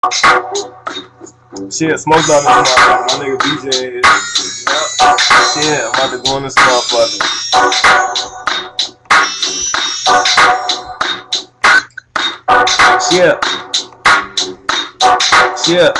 Shit, smoke on this motherfucker. My nigga BJ is. Shit, I'm about to go on this motherfucker. Shit. Shit.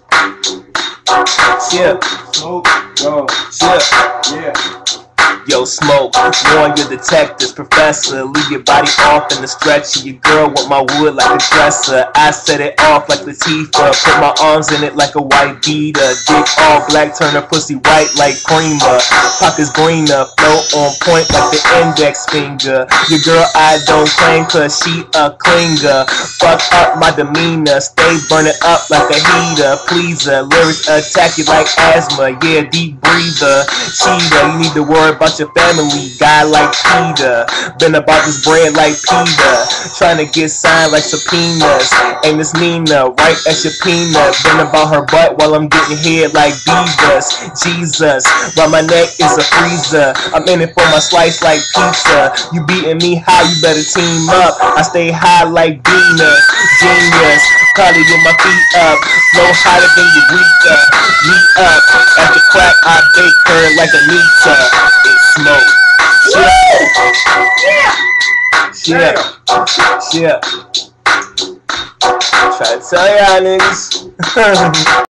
Shit. Smoke. Yo. Shit. Yeah. Yo, smoke, warn your detectives, professor. Leave your body off in the stretcher. Your girl want my wood like a dresser. I set it off like Latifah. Put my arms in it like a white beater. Dick all black, turn her pussy white like creamer. Pockets greener, flow on point like the index finger. Your girl I don't claim cause she a clinger. Fuck up my demeanor, stay burning up like a heater. Pleaser, lyrics attack you like asthma. Yeah, deep breather. Cheater, you need to worry about your family, guy like Peter. Been about this bread like Peter. Trying to get signed like subpoenas. And it's Nina, right at your peanut. Been about her butt while I'm getting head like Beavis. Jesus, round my neck is a freezer. I'm in it for my slice like pizza. You beating me high, you better team up. I stay high like Dina. Genius, probably with my feet up. Flow hotter than Eureka. Meet up at the crack, I bake her like Anita. Smoke. Shit. Shit. Shit. Try to tell y'all niggas.